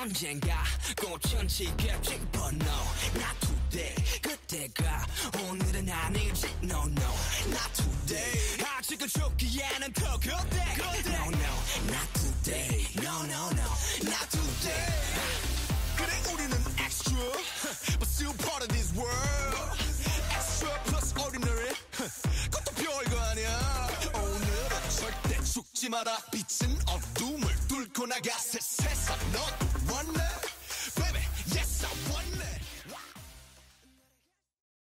언젠가 꽃은 지겠지 but no not today 그때가 오늘은 아니지 no no not today 아직은 죽기에는 더 그때 no no not today no no no not today 그래 우리는 extra but still part of this world extra plus ordinary 그것도 별거 아니야 오늘은 절대 죽지 마라 빛은 어둠을 뚫고 나가